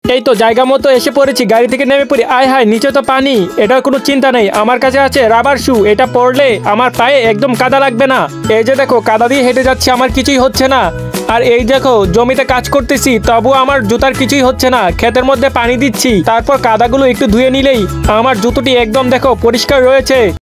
এই তো জায়গা মতো এসে পড়েছি, গাড়ি থেকে নেমে পড়ি। আয় হায়, নিচে তো পানি, এটার কোনো চিন্তা নেই। আমার কাছে আছে রাবার শু, এটা পরলে আমার পায়ে একদম কাদা লাগবে না। এই যে দেখো, কাদা দিয়ে হেঁটে যাচ্ছি, আমার কিছুই হচ্ছে না। আর এই দেখো, জমিতে কাজ করতেছি, তবুও আমার জুতার কিছুই হচ্ছে না। ক্ষেতের মধ্যে পানি দিচ্ছি, তারপর কাদাগুলো একটু ধুয়ে নিলেই আমার জুতোটি একদম দেখো পরিষ্কার রয়েছে।